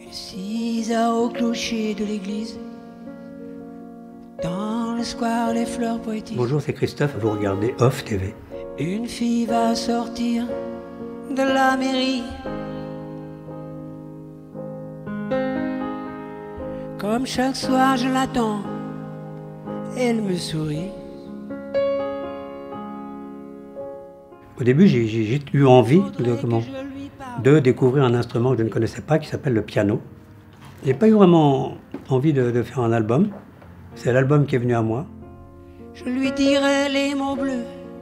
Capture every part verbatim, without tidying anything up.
Je suis au clocher de l'église, dans le square les fleurs poétiques. Bonjour, c'est Christophe, vous regardez Off T V. Une fille va sortir de la mairie. Comme chaque soir je l'attends, elle me sourit. Au début, j'ai j'ai eu envie de, comment, de découvrir un instrument que je ne connaissais pas qui s'appelle le piano. J'ai pas eu vraiment envie de, de faire un album. C'est l'album qui est venu à moi. Je lui dirai les mots bleus,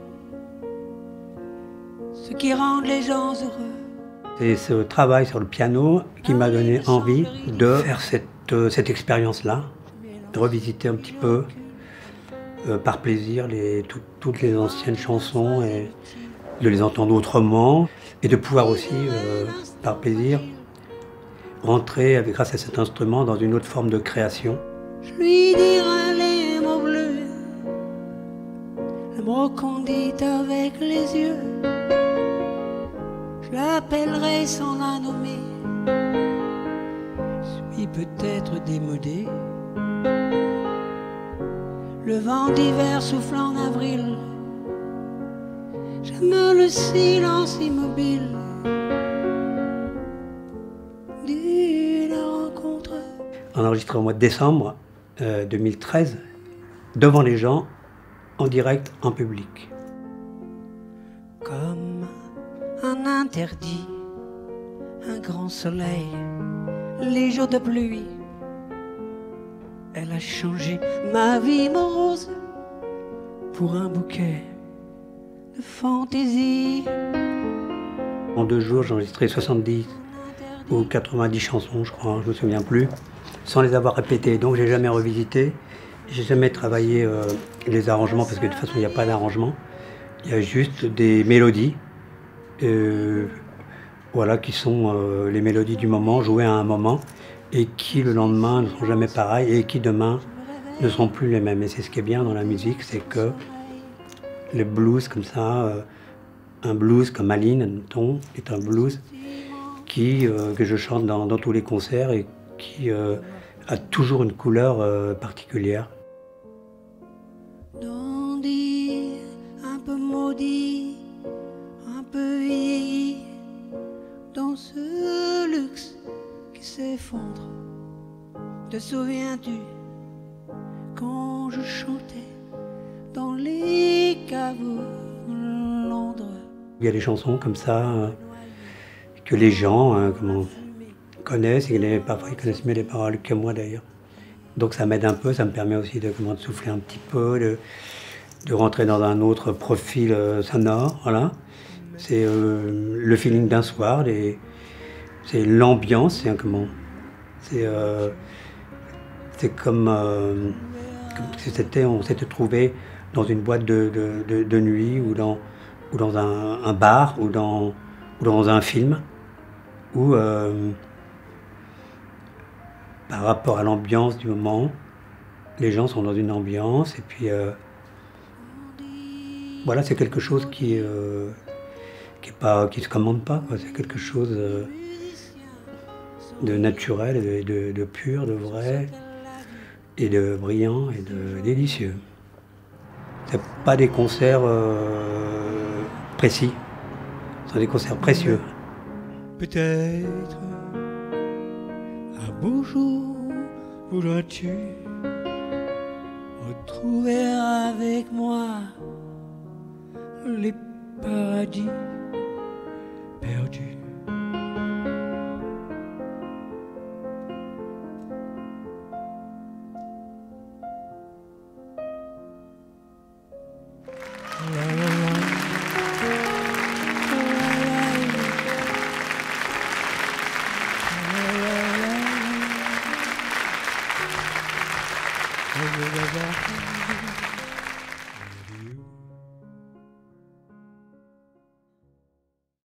ce qui rend les gens heureux. C'est ce travail sur le piano qui m'a donné envie de faire cette, euh, cette expérience-là, de revisiter un petit peu, euh, par plaisir, les, tout, toutes les anciennes chansons et de les entendre autrement et de pouvoir aussi, euh, par plaisir, rentrer avec, grâce à cet instrument dans une autre forme de création. Je lui dirai les mots bleus, le mot qu'on dit avec les yeux. Je l'appellerai sans la nommer. Je suis peut-être démodé. Le vent d'hiver souffle en avril. J'aime le silence immobile d'une rencontre. On a enregistré au mois de décembre euh, deux mille treize, devant les gens, en direct, en public. Comme un interdit, un grand soleil, les jours de pluie. Elle a changé ma vie morose pour un bouquet de fantaisie. En deux jours, j'ai enregistré soixante-dix ou quatre-vingt-dix chansons, je crois, je me souviens plus, sans les avoir répétées. Donc j'ai jamais revisité, j'ai jamais travaillé euh, les arrangements, parce que de toute façon il n'y a pas d'arrangement. Il y a juste des mélodies, euh, voilà, qui sont euh, les mélodies du moment, jouées à un moment, et qui le lendemain ne sont jamais pareilles, et qui demain ne seront plus les mêmes. Et c'est ce qui est bien dans la musique, c'est que les blues comme ça, euh, un blues comme Aline, admettons, est un blues qui, euh, que je chante dans, dans tous les concerts et qui euh, a toujours une couleur euh, particulière. Dandy, un peu maudit, un peu vieilli, dans ce luxe qui s'effondre. Te souviens-tu quand je chantais dans les caveaux de Londres? Il y a des chansons comme ça euh, que les gens euh, comment, connaissent, et les, parfois ils connaissent mieux les paroles que moi d'ailleurs. Donc ça m'aide un peu, ça me permet aussi de, comment, de souffler un petit peu, de, de rentrer dans un autre profil euh, sonore. Voilà. C'est euh, le feeling d'un soir, les, c'est l'ambiance, c'est comment, c'est euh, c'est comme, euh, comme si c'était, on s'était trouvé dans une boîte de, de, de, de nuit ou dans, ou dans un, un bar ou dans, ou dans un film où euh, par rapport à l'ambiance du moment, les gens sont dans une ambiance et puis euh, voilà, c'est quelque chose qui euh, qui est pas, qui se commande pas, quoi. C'est quelque chose euh, de naturel, de, de, de pur, de vrai et de brillant et de délicieux. C'est pas des concerts euh, précis, ce sont des concerts précieux. Peut-être un beau jour voudras-tu retrouver avec moi les paradis perdus. La, la, la, la, la, la.